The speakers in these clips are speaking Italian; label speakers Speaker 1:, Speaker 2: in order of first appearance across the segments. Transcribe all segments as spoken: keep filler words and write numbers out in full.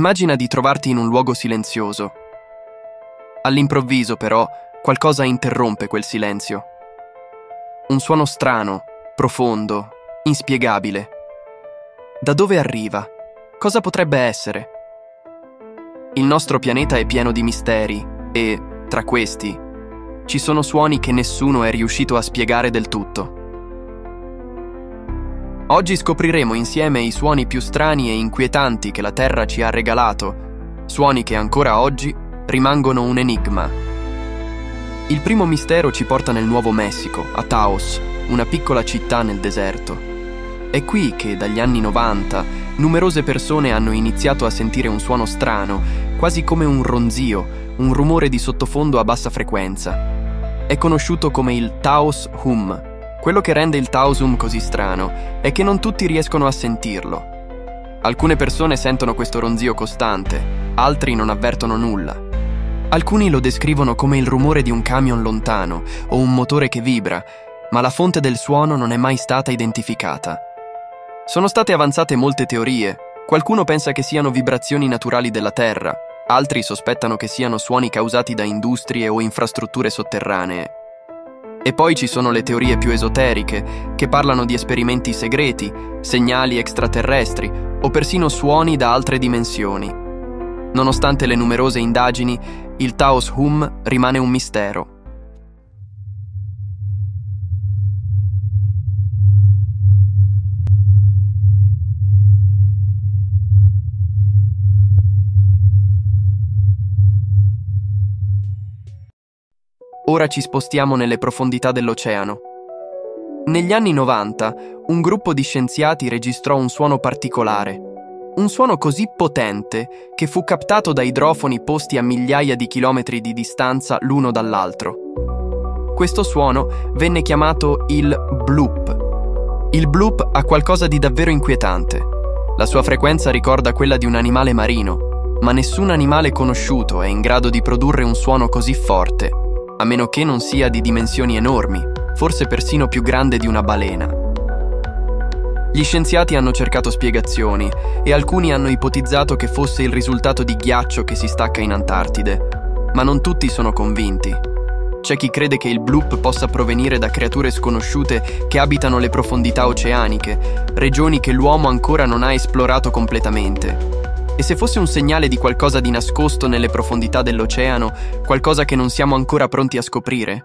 Speaker 1: Immagina di trovarti in un luogo silenzioso. All'improvviso, però, qualcosa interrompe quel silenzio. Un suono strano, profondo, inspiegabile. Da dove arriva? Cosa potrebbe essere? Il nostro pianeta è pieno di misteri e, tra questi, ci sono suoni che nessuno è riuscito a spiegare del tutto. Oggi scopriremo insieme i suoni più strani e inquietanti che la Terra ci ha regalato, suoni che ancora oggi rimangono un enigma. Il primo mistero ci porta nel Nuovo Messico, a Taos, una piccola città nel deserto. È qui che, dagli anni novanta, numerose persone hanno iniziato a sentire un suono strano, quasi come un ronzio, un rumore di sottofondo a bassa frequenza. È conosciuto come il Taos Hum. Quello che rende il Taos Hum così strano è che non tutti riescono a sentirlo. Alcune persone sentono questo ronzio costante, altri non avvertono nulla. Alcuni lo descrivono come il rumore di un camion lontano o un motore che vibra, ma la fonte del suono non è mai stata identificata. Sono state avanzate molte teorie. Qualcuno pensa che siano vibrazioni naturali della Terra, altri sospettano che siano suoni causati da industrie o infrastrutture sotterranee. E poi ci sono le teorie più esoteriche, che parlano di esperimenti segreti, segnali extraterrestri o persino suoni da altre dimensioni. Nonostante le numerose indagini, il Taos Hum rimane un mistero. Ora ci spostiamo nelle profondità dell'oceano. Negli anni novanta, un gruppo di scienziati registrò un suono particolare. Un suono così potente che fu captato da idrofoni posti a migliaia di chilometri di distanza l'uno dall'altro. Questo suono venne chiamato il bloop. Il bloop ha qualcosa di davvero inquietante. La sua frequenza ricorda quella di un animale marino, ma nessun animale conosciuto è in grado di produrre un suono così forte, a meno che non sia di dimensioni enormi, forse persino più grande di una balena. Gli scienziati hanno cercato spiegazioni e alcuni hanno ipotizzato che fosse il risultato di ghiaccio che si stacca in Antartide, ma non tutti sono convinti. C'è chi crede che il bloop possa provenire da creature sconosciute che abitano le profondità oceaniche, regioni che l'uomo ancora non ha esplorato completamente. E se fosse un segnale di qualcosa di nascosto nelle profondità dell'oceano, qualcosa che non siamo ancora pronti a scoprire?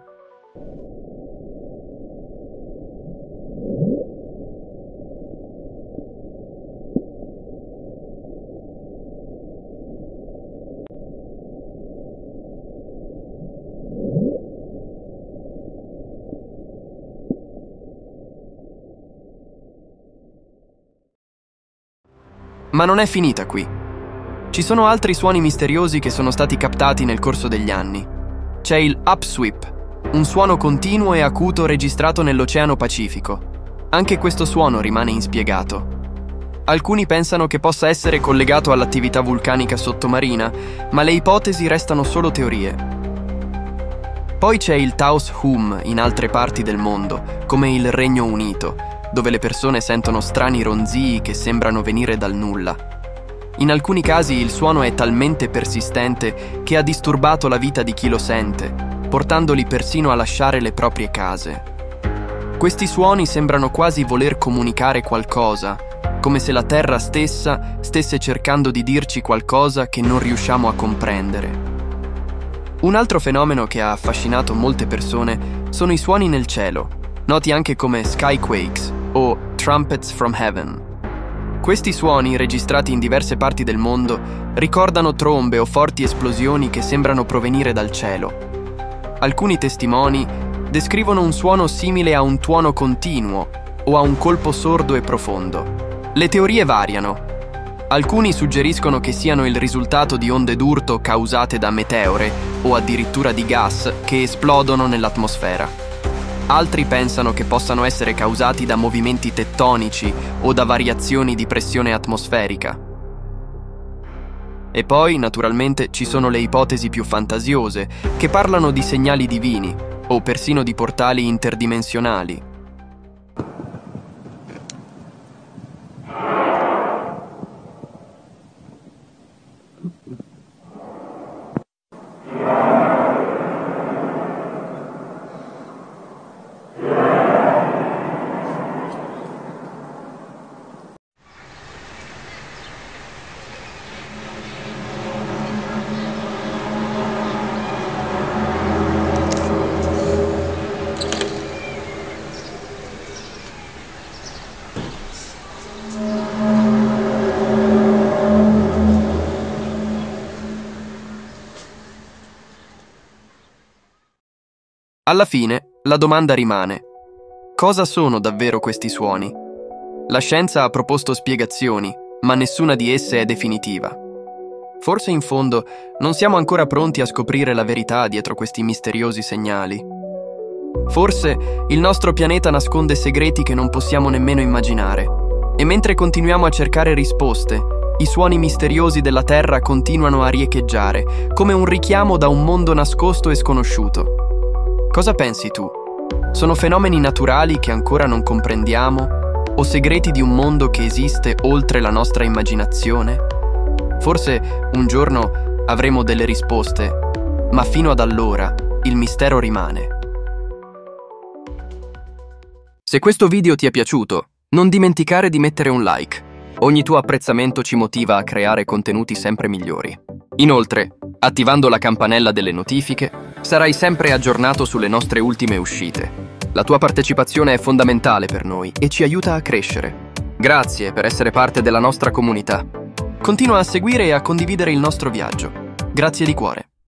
Speaker 1: Ma non è finita qui. Ci sono altri suoni misteriosi che sono stati captati nel corso degli anni. C'è il upsweep, un suono continuo e acuto registrato nell'Oceano Pacifico. Anche questo suono rimane inspiegato. Alcuni pensano che possa essere collegato all'attività vulcanica sottomarina, ma le ipotesi restano solo teorie. Poi c'è il Taos Hum in altre parti del mondo, come il Regno Unito, dove le persone sentono strani ronzii che sembrano venire dal nulla. In alcuni casi il suono è talmente persistente che ha disturbato la vita di chi lo sente, portandoli persino a lasciare le proprie case. Questi suoni sembrano quasi voler comunicare qualcosa, come se la Terra stessa stesse cercando di dirci qualcosa che non riusciamo a comprendere. Un altro fenomeno che ha affascinato molte persone sono i suoni nel cielo, noti anche come skyquakes o trumpets from heaven. Questi suoni, registrati in diverse parti del mondo, ricordano trombe o forti esplosioni che sembrano provenire dal cielo. Alcuni testimoni descrivono un suono simile a un tuono continuo o a un colpo sordo e profondo. Le teorie variano. Alcuni suggeriscono che siano il risultato di onde d'urto causate da meteore o addirittura di gas che esplodono nell'atmosfera. Altri pensano che possano essere causati da movimenti tettonici o da variazioni di pressione atmosferica. E poi, naturalmente, ci sono le ipotesi più fantasiose, che parlano di segnali divini o persino di portali interdimensionali. Alla fine, la domanda rimane: cosa sono davvero questi suoni? La scienza ha proposto spiegazioni, ma nessuna di esse è definitiva. Forse in fondo non siamo ancora pronti a scoprire la verità dietro questi misteriosi segnali. Forse il nostro pianeta nasconde segreti che non possiamo nemmeno immaginare. E mentre continuiamo a cercare risposte, i suoni misteriosi della Terra continuano a riecheggiare, come un richiamo da un mondo nascosto e sconosciuto. Cosa pensi tu? Sono fenomeni naturali che ancora non comprendiamo o segreti di un mondo che esiste oltre la nostra immaginazione? Forse un giorno avremo delle risposte, ma fino ad allora il mistero rimane. Se questo video ti è piaciuto, non dimenticare di mettere un like. Ogni tuo apprezzamento ci motiva a creare contenuti sempre migliori. Inoltre, attivando la campanella delle notifiche, sarai sempre aggiornato sulle nostre ultime uscite. La tua partecipazione è fondamentale per noi e ci aiuta a crescere. Grazie per essere parte della nostra comunità. Continua a seguire e a condividere il nostro viaggio. Grazie di cuore.